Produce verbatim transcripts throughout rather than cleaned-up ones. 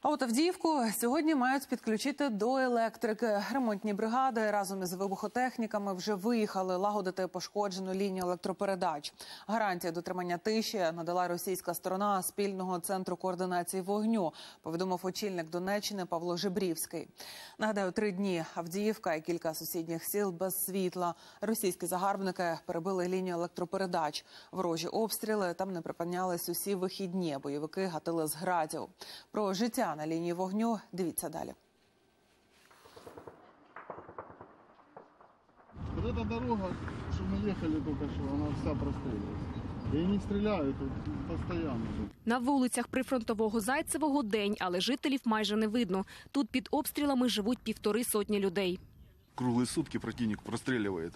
А от Авдіївку сьогодні мають підключити до електрики. Ремонтні бригади разом із вибухотехніками вже виїхали лагодити пошкоджену лінію електропередач. Гарантія дотримання тиші надала російська сторона спільного центру координації вогню, повідомив очільник Донеччини Павло Жебрівський. Нагадаю, три дні Авдіївка і кілька сусідніх сіл без світла. Російські загарбники перебили лінію електропередач. Ворожі обстріли там не припинялись усі вихідні. Бойовики гатили з градів. Про життя на лінії вогню дивіться далі. Вот эта дорога, что мы ехали только что, она вся прострелилась. И они стреляют тут постоянно. На вулицях прифронтового Зайцевого день, але жителів майже не видно. Тут під обстрілами живуть півтори сотні людей. Круглые сутки противник простреливает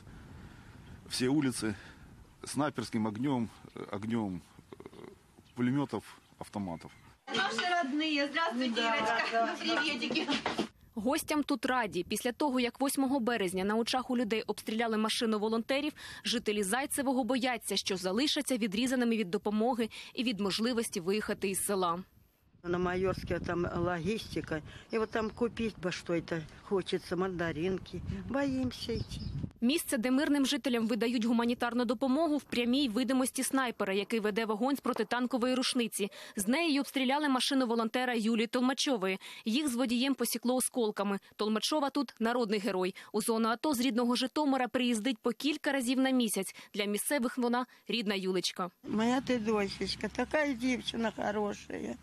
все улицы снайперским огнем, огнем пулеметов, автоматов. Наши родные. Здравствуйте, Ирочка. Приветики. Гостям тут раді. Після того, як восьмого березня на очах у людей обстріляли машину волонтерів, жителі Зайцевого бояться, що залишаться відрізаними від допомоги і від можливості виїхати із села. На Майорске там логистика. И вот там купить бы что-то хочется, мандаринки. Боимся идти. Місце, де мирним жителям видають гуманітарну допомогу, в прямій видимості снайпера, який веде вогонь з протитанкової рушниці. З неї й обстріляли машину волонтера Юлії Толмачової. Їх з водієм посікло осколками. Толмачова тут народний герой. У зону АТО з рідного Житомира приїздить по кілька разів на місяць. Для місцевих вона рідна Юлечка. Моя ты дочечка, такая девчина хорошая.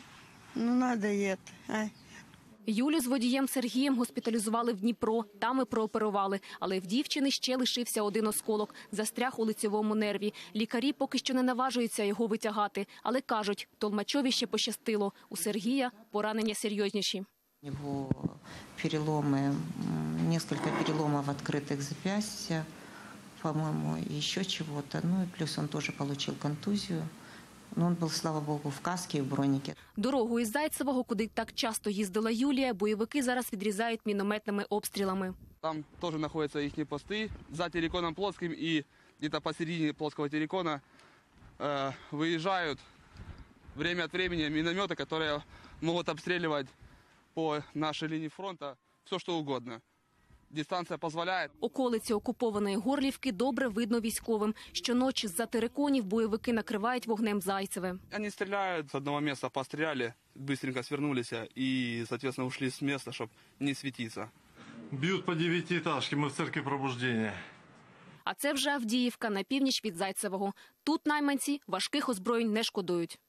Ну, надо это, а? Юлю з водієм Сергієм госпіталізували в Дніпро, там і прооперували. Але в дівчини ще лишився один осколок – застряг у лицевому нерві. Лікарі поки що не наважуються його витягати. Але кажуть, Толмачові ще пощастило. У Сергія поранення серйозніші. У него переломы, несколько переломов открытых запястья, по-моему, и еще чего-то. Ну и плюс он тоже получил контузию. Но он был, слава богу, в каске и в бронике. Дорогу із Зайцевого, куди так часто їздила Юлія, бойовики зараз відрізають мінометними обстрілами. Там тоже находятся их посты за терриконом плоским, и где-то посередине плоского террикона э, выезжают время от времени минометы, которые могут обстреливать по нашей линии фронта все что угодно. Дистанція дозволяє. Околиці окупованої Горлівки добре видно військовим. Щоночі з-за териконів бойовики накривають вогнем Зайцеве. Вони стріляють, з одного місця постріляли, швидко звернулися і, соответственно, ушли з місця, щоб не світитися. Б'ють по дев'ятиэтажці, ми в церкві пробуждення. А це вже Авдіївка, на північ від Зайцевого. Тут найманці важких озброєнь не шкодують.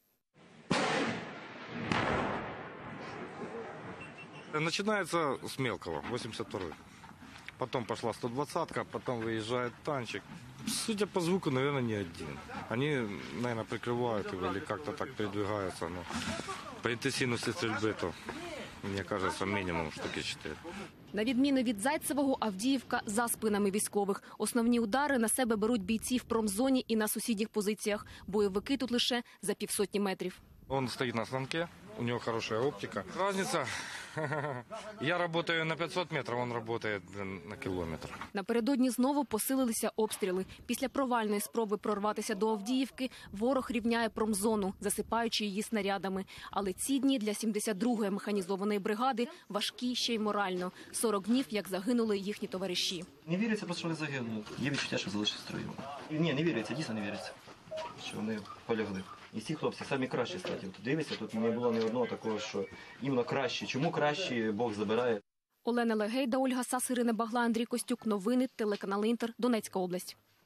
Начинается с мелкого, восемьдесят второй. Потом пошла сто двадцатка, потом выезжает танчик. Судя по звуку, наверное, не один. Они, наверное, прикрывают его или как-то так передвигаются. Но по интенсивности стрельбы, то, мне кажется, минимум штуки чотири. На відміну від Зайцевого, Авдіївка за спинами військових. Основні удари на себе беруть бійці в промзоні і на сусідніх позиціях. Бойовики тут лише за півсотні метрів. Он стоит на станке, у него хорошая оптика. Разница, я работаю на пятьсот метров, он работает на километр. Напередодні знову посилилися обстріли. Після провальної спроби прорватися до Авдіївки ворог рівняє промзону, засипаючи її снарядами. Але ці дні для сімдесят другої механізованої бригади важкі ще й морально. сорок днів, як загинули їхні товариші. Не віриться просто, що вони загинули. Є відчуття, що залишиться строю. Ні, не віриться, дійсно не віриться, що вони полягли. І ці хлопці самі кращі статі. Тут дивися, тут не було ні одного такого, що іменно краще. Чому краще Бог забирає? Олена Легейда, Ольга Сас, Ірина Багла, Андрій Костюк. Новини, телеканал Інтер, Донецька область.